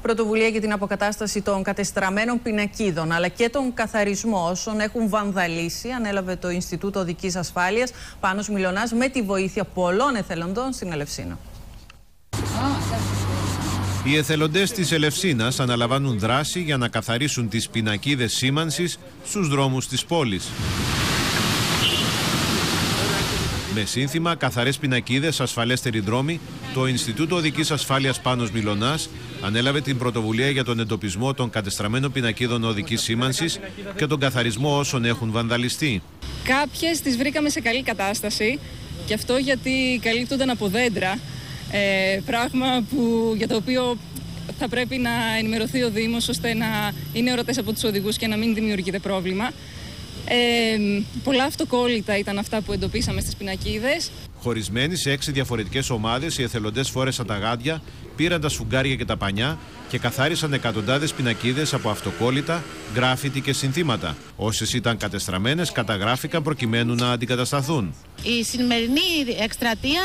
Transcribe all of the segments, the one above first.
Πρωτοβουλία για την αποκατάσταση των κατεστραμμένων πινακίδων αλλά και τον καθαρισμό όσων έχουν βανδαλίσει ανέλαβε το Ινστιτούτο Οδικής Ασφάλειας Πάνος Μιλωνάς με τη βοήθεια πολλών εθελοντών στην Ελευσίνα. Οι εθελοντές της Ελευσίνας αναλαμβάνουν δράση για να καθαρίσουν τις πινακίδες σήμανσης στους δρόμους της πόλης. Με σύνθημα «Καθαρές πινακίδες, ασφαλέστεροι δρόμοι», το Ινστιτούτο Οδικής Ασφάλειας Πάνος Μιλωνάς ανέλαβε την πρωτοβουλία για τον εντοπισμό των κατεστραμμένων πινακίδων οδικής σήμανσης και τον καθαρισμό όσων έχουν βανδαλιστεί. Κάποιες τις βρήκαμε σε καλή κατάσταση, και αυτό γιατί καλύπτονταν από δέντρα, πράγμα για το οποίο θα πρέπει να ενημερωθεί ο Δήμος ώστε να είναι ορατές από τους οδηγούς και να μην δημιουργείται πρόβλημα. Πολλά αυτοκόλλητα ήταν αυτά που εντοπίσαμε στις πινακίδες. Χωρισμένοι σε 6 διαφορετικές ομάδες, οι εθελοντές φόρεσαν τα γάντια, πήραν τα σφουγγάρια και τα πανιά και καθάρισαν εκατοντάδες πινακίδες από αυτοκόλλητα, γκράφιτι και συνθήματα. Όσες ήταν κατεστραμμένες καταγράφηκαν προκειμένου να αντικατασταθούν. Η σημερινή εκστρατεία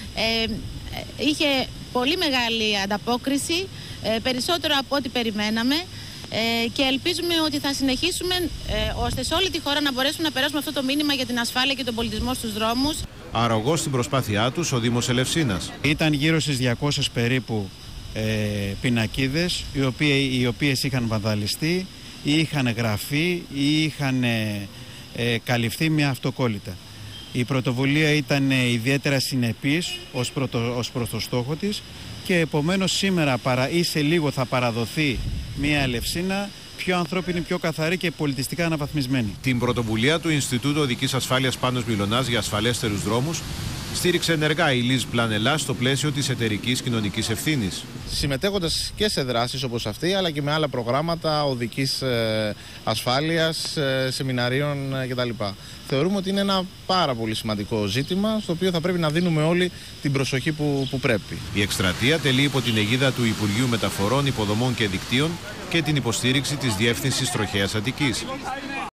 είχε πολύ μεγάλη ανταπόκριση, περισσότερο από ό,τι περιμέναμε. Και ελπίζουμε ότι θα συνεχίσουμε ώστε σε όλη τη χώρα να μπορέσουμε να περάσουμε αυτό το μήνυμα για την ασφάλεια και τον πολιτισμό στους δρόμους. Αρρωγός στην προσπάθειά τους ο Δήμος Ελευσίνας. Ήταν γύρω στις 200 περίπου πινακίδες οι οποίες είχαν βανδαλιστεί ή είχαν γραφεί ή είχαν καλυφθεί με αυτοκόλλητα. Η πρωτοβουλία ήταν ιδιαίτερα συνεπής ως προς το στόχο της και επομένως σήμερα ή σε λίγο θα παραδοθεί μια Ελευσίνα πιο ανθρώπινη, πιο καθαρή και πολιτιστικά αναβαθμισμένη. Την πρωτοβουλία του Ινστιτούτου Οδικής Ασφάλειας Πάνος Μιλωνάς για ασφαλέστερους δρόμους στήριξε ενεργά η Λιζ Πλάν Ελλάς στο πλαίσιο της εταιρικής κοινωνικής ευθύνης. Συμμετέχοντας και σε δράσεις όπως αυτή, αλλά και με άλλα προγράμματα οδικής ασφάλειας, σεμιναρίων κτλ. Θεωρούμε ότι είναι ένα πάρα πολύ σημαντικό ζήτημα, στο οποίο θα πρέπει να δίνουμε όλοι την προσοχή που πρέπει. Η εκστρατεία τελεί υπό την αιγίδα του Υπουργείου Μεταφορών, Υποδομών και Δικτύων και την υποστήριξη της Διεύθυνσης Τροχέας Αττικής.